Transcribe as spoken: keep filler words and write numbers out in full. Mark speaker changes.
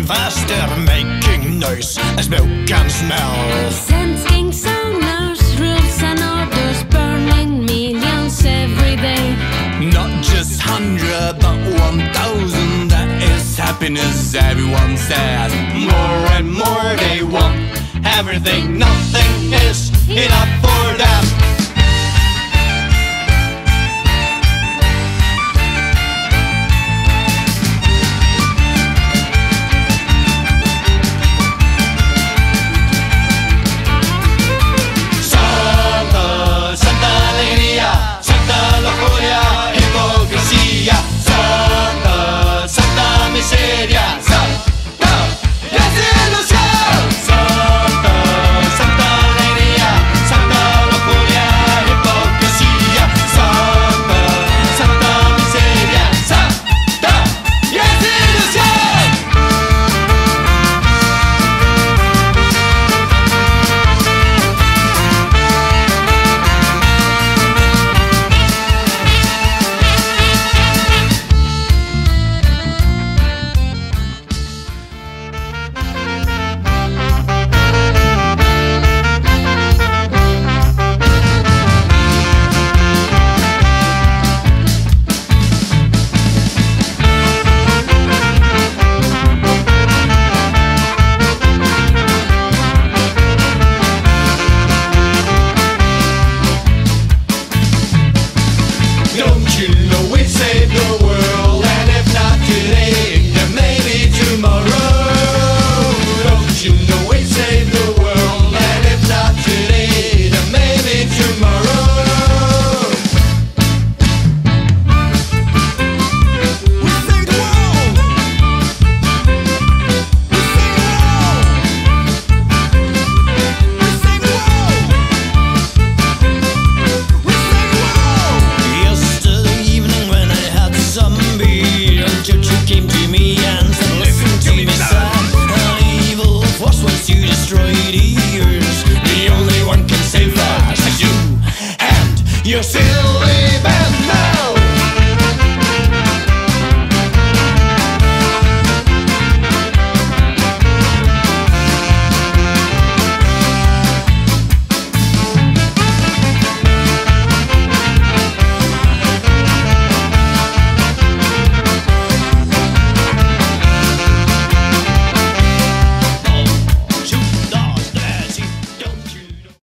Speaker 1: going faster, making noise as milk can smell.
Speaker 2: Sensing sonars, rules and orders, burning millions every day.
Speaker 3: Not just hundred, but one thousand. That is happiness, everyone says. More and more they want everything. Nothing is enough for them.